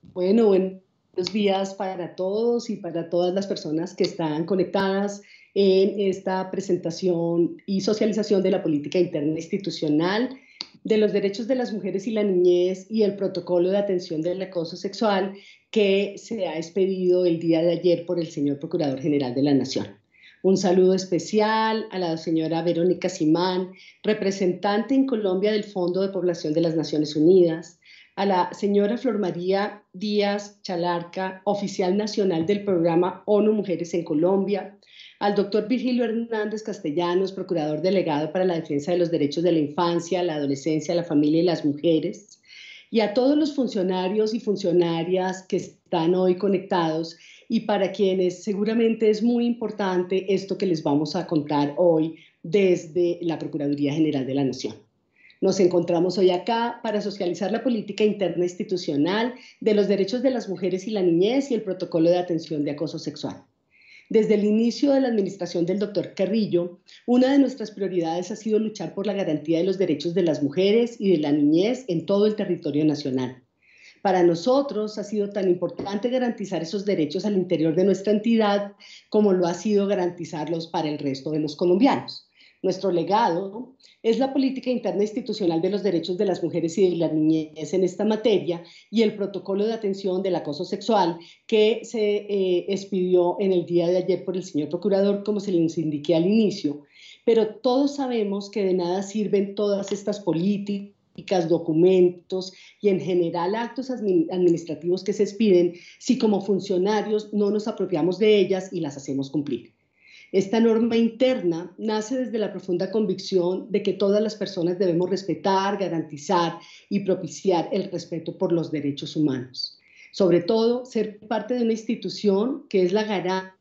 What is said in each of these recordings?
Bueno, buenos días para todos y para todas las personas que están conectadas en esta presentación y socialización de la política interna institucional de los derechos de las mujeres y la niñez y el protocolo de atención del acoso sexual que se ha expedido el día de ayer por el señor Procurador General de la Nación. Un saludo especial a la señora Verónica Simán, representante en Colombia del Fondo de Población de las Naciones Unidas, a la señora Flor María Díaz Chalarca, oficial nacional del programa ONU Mujeres en Colombia, al doctor Virgilio Hernández Castellanos, procurador delegado para la defensa de los derechos de la infancia, la adolescencia, la familia y las mujeres, y a todos los funcionarios y funcionarias que están hoy conectados y para quienes seguramente es muy importante esto que les vamos a contar hoy desde la Procuraduría General de la Nación. Nos encontramos hoy acá para socializar la política interna institucional de los derechos de las mujeres y la niñez y el protocolo de atención de acoso sexual. Desde el inicio de la administración del doctor Carrillo, una de nuestras prioridades ha sido luchar por la garantía de los derechos de las mujeres y de la niñez en todo el territorio nacional. Para nosotros ha sido tan importante garantizar esos derechos al interior de nuestra entidad como lo ha sido garantizarlos para el resto de los colombianos. Nuestro legado es la política interna institucional de los derechos de las mujeres y de la niñez en esta materia y el protocolo de atención del acoso sexual que se expidió en el día de ayer por el señor Procurador, como se les indiqué al inicio. Pero todos sabemos que de nada sirven todas estas políticas, documentos y en general actos administrativos que se expiden si como funcionarios no nos apropiamos de ellas y las hacemos cumplir. Esta norma interna nace desde la profunda convicción de que todas las personas debemos respetar, garantizar y propiciar el respeto por los derechos humanos. Sobre todo, ser parte de una institución que es la garante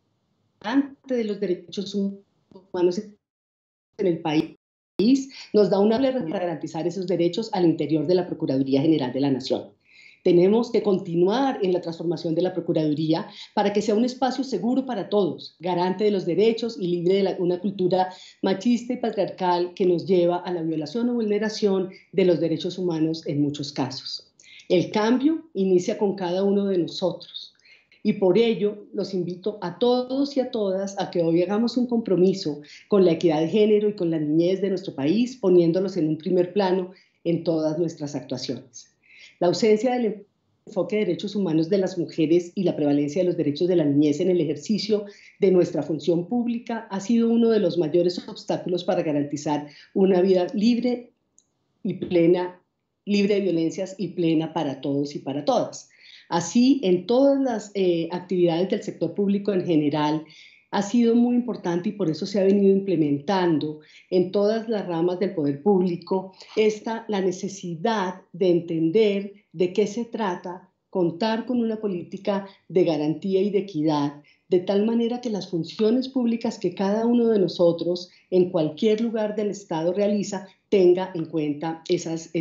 de los derechos humanos en el país nos da una herramienta para garantizar esos derechos al interior de la Procuraduría General de la Nación. Tenemos que continuar en la transformación de la Procuraduría para que sea un espacio seguro para todos, garante de los derechos y libre de una cultura machista y patriarcal que nos lleva a la violación o vulneración de los derechos humanos en muchos casos. El cambio inicia con cada uno de nosotros. Y por ello los invito a todos y a todas a que hoy hagamos un compromiso con la equidad de género y con la niñez de nuestro país, poniéndolos en un primer plano en todas nuestras actuaciones. La ausencia del enfoque de derechos humanos de las mujeres y la prevalencia de los derechos de la niñez en el ejercicio de nuestra función pública ha sido uno de los mayores obstáculos para garantizar una vida libre y plena, libre de violencias y plena para todos y para todas. Así, en todas las actividades del sector público en general, ha sido muy importante y por eso se ha venido implementando en todas las ramas del poder público la necesidad de entender de qué se trata, contar con una política de garantía y de equidad, de tal manera que las funciones públicas que cada uno de nosotros en cualquier lugar del Estado realiza tenga en cuenta esas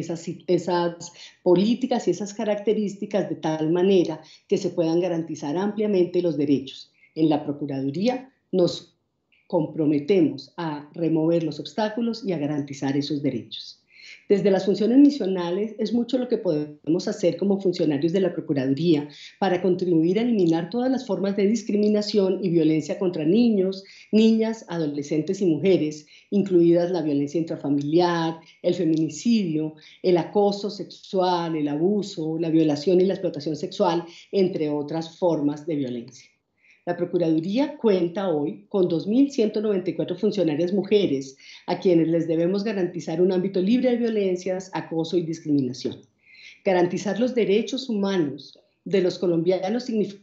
políticas y esas características de tal manera que se puedan garantizar ampliamente los derechos. En la Procuraduría nos comprometemos a remover los obstáculos y a garantizar esos derechos. Desde las funciones misionales es mucho lo que podemos hacer como funcionarios de la Procuraduría para contribuir a eliminar todas las formas de discriminación y violencia contra niños, niñas, adolescentes y mujeres, incluidas la violencia intrafamiliar, el feminicidio, el acoso sexual, el abuso, la violación y la explotación sexual, entre otras formas de violencia. La Procuraduría cuenta hoy con 2.194 funcionarias mujeres a quienes les debemos garantizar un ámbito libre de violencias, acoso y discriminación. Garantizar los derechos humanos de los colombianos significa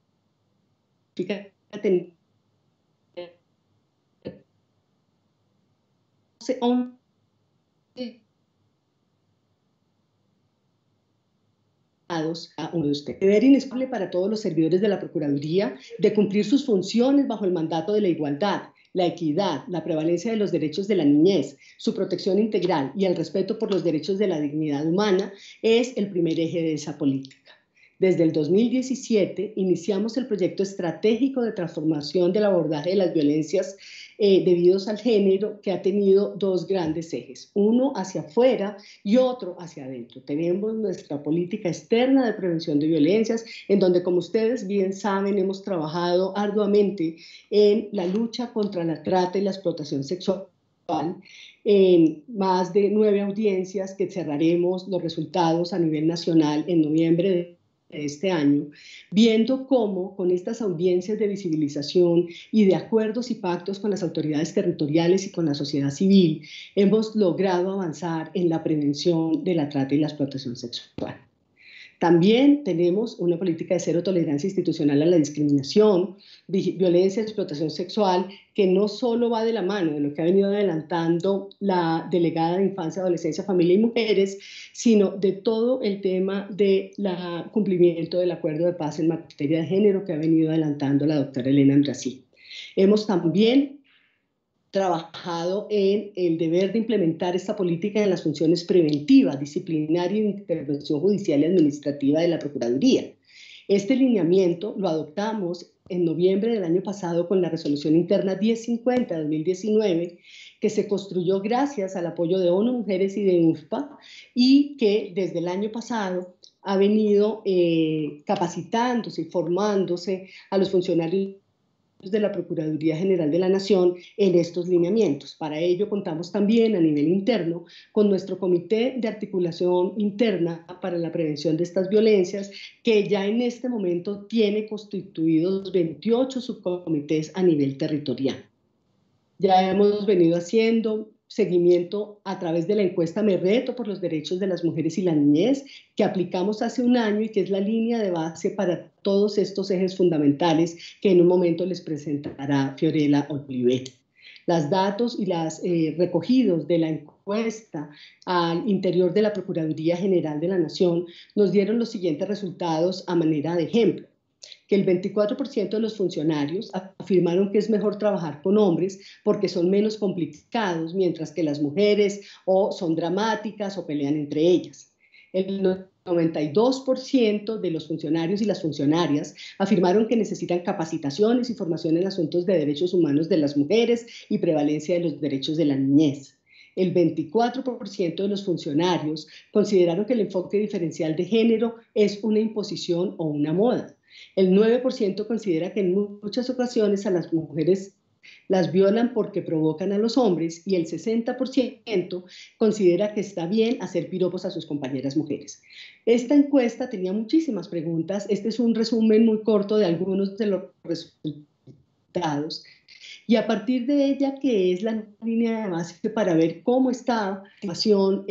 tener a uno de ustedes. Deber inexcusable para todos los servidores de la Procuraduría de cumplir sus funciones bajo el mandato de la igualdad, la equidad, la prevalencia de los derechos de la niñez, su protección integral y el respeto por los derechos de la dignidad humana es el primer eje de esa política. Desde el 2017 iniciamos el proyecto estratégico de transformación del abordaje de las violencias debidos al género, que ha tenido dos grandes ejes, uno hacia afuera y otro hacia adentro. Tenemos nuestra política externa de prevención de violencias, en donde, como ustedes bien saben, hemos trabajado arduamente en la lucha contra la trata y la explotación sexual, en más de 9 audiencias que cerraremos los resultados a nivel nacional en noviembre de este año, viendo cómo con estas audiencias de visibilización y de acuerdos y pactos con las autoridades territoriales y con la sociedad civil, hemos logrado avanzar en la prevención de la trata y la explotación sexual. También tenemos una política de cero tolerancia institucional a la discriminación, violencia y explotación sexual, que no solo va de la mano de lo que ha venido adelantando la delegada de Infancia, Adolescencia, Familia y Mujeres, sino de todo el tema del cumplimiento del acuerdo de paz en materia de género que ha venido adelantando la doctora Elena Andrassy. Hemos también trabajado en el deber de implementar esta política en las funciones preventivas, disciplinaria y de intervención judicial y administrativa de la Procuraduría. Este lineamiento lo adoptamos en noviembre del año pasado con la resolución interna 1050 de 2019, que se construyó gracias al apoyo de ONU Mujeres y de UNFPA, y que desde el año pasado ha venido capacitándose y formándose a los funcionarios de la Procuraduría General de la Nación en estos lineamientos. Para ello contamos también a nivel interno con nuestro Comité de Articulación Interna para la Prevención de estas Violencias, que ya en este momento tiene constituidos 28 subcomités a nivel territorial. Ya hemos venido haciendo seguimiento a través de la encuesta Me Reto por los Derechos de las Mujeres y la Niñez, que aplicamos hace un año y que es la línea de base para todos estos ejes fundamentales que en un momento les presentará Fiorella Oliver. Los datos y los recogidos de la encuesta al interior de la Procuraduría General de la Nación nos dieron los siguientes resultados a manera de ejemplo: que el 24% de los funcionarios afirmaron que es mejor trabajar con hombres porque son menos complicados, mientras que las mujeres o son dramáticas o pelean entre ellas. El 92% de los funcionarios y las funcionarias afirmaron que necesitan capacitaciones y formación en asuntos de derechos humanos de las mujeres y prevalencia de los derechos de la niñez. El 24% de los funcionarios consideraron que el enfoque diferencial de género es una imposición o una moda. El 9% considera que en muchas ocasiones a las mujeres las violan porque provocan a los hombres, y el 60% considera que está bien hacer piropos a sus compañeras mujeres. Esta encuesta tenía muchísimas preguntas. Este es un resumen muy corto de algunos de los resultados. Y a partir de ella, que es la línea de base para ver cómo está la situación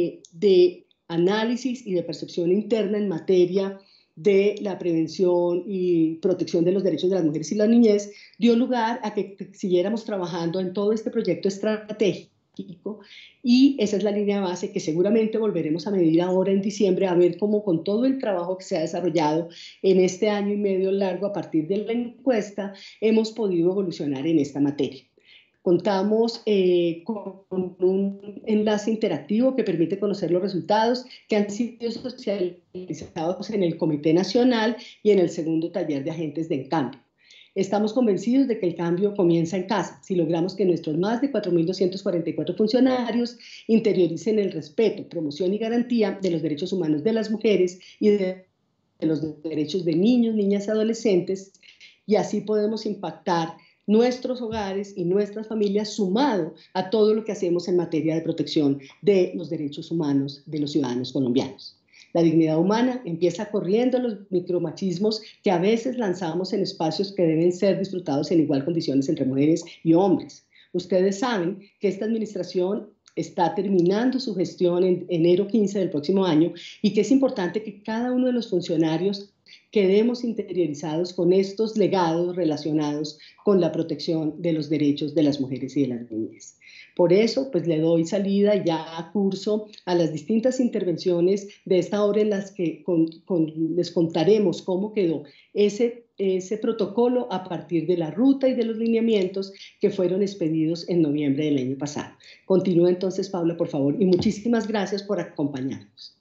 de análisis y de percepción interna en materia de la prevención y protección de los derechos de las mujeres y la niñez, dio lugar a que siguiéramos trabajando en todo este proyecto estratégico, y esa es la línea de base que seguramente volveremos a medir ahora en diciembre, a ver cómo con todo el trabajo que se ha desarrollado en este año y medio largo a partir de la encuesta hemos podido evolucionar en esta materia. Contamos con un enlace interactivo que permite conocer los resultados que han sido socializados en el Comité Nacional y en el segundo taller de agentes de cambio. Estamos convencidos de que el cambio comienza en casa, si logramos que nuestros más de 4.244 funcionarios interioricen el respeto, promoción y garantía de los derechos humanos de las mujeres y de los derechos de niños, niñas y adolescentes, y así podemos impactar nuestros hogares y nuestras familias, sumado a todo lo que hacemos en materia de protección de los derechos humanos de los ciudadanos colombianos. La dignidad humana empieza corriendo los micromachismos que a veces lanzamos en espacios que deben ser disfrutados en igual condiciones entre mujeres y hombres. Ustedes saben que esta administración está terminando su gestión en enero 15 del próximo año, y que es importante que cada uno de los funcionarios quedemos interiorizados con estos legados relacionados con la protección de los derechos de las mujeres y de las niñas. Por eso, pues le doy salida y ya curso a las distintas intervenciones de esta hora, en las que les contaremos cómo quedó ese protocolo a partir de la ruta y de los lineamientos que fueron expedidos en noviembre del año pasado. Continúa entonces, Paula, por favor, y muchísimas gracias por acompañarnos.